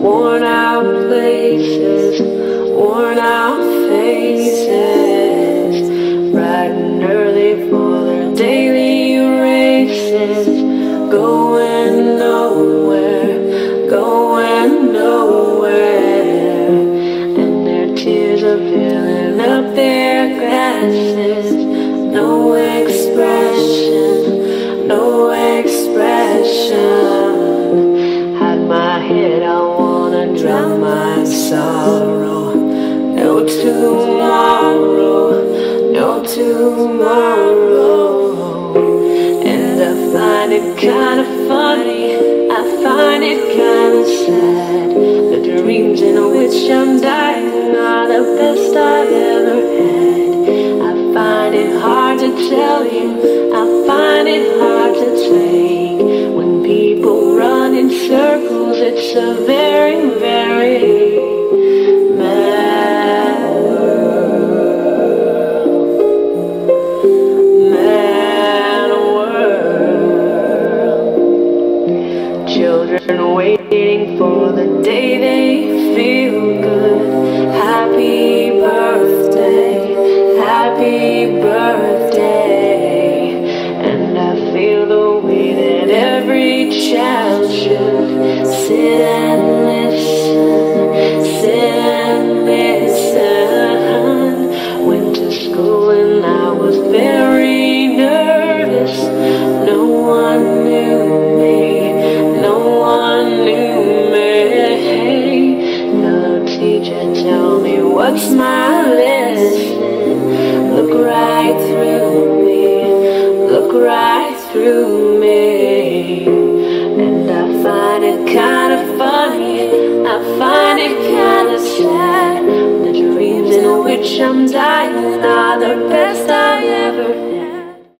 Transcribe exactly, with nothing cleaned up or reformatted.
worn out places, worn out faces, bright and early for their daily races, going nowhere, going nowhere, and their tears are filling up their glasses. No expression, no expression. Hide my head, I wanna drown my sorrow. No tomorrow, no tomorrow. And I find it kinda funny, I find it kinda sad. The dreams in which I'm dying are the best I've ever had. I find it hard to tell you, I find it hard to take. When people run in circles, it's a very, very mad world. Mad world. Children waiting for the day they feel good. Happy birthday, happy birthday. And I feel the way that every child should. Sit and listen, sit and listen. Went to school and I was very nervous. No one knew me, no one knew me. Hello teacher, tell me what's my lesson. Look right through me, look right through me. And I find it kinda funny, I find it kinda sad. The dreams in which I'm dying are the best I ever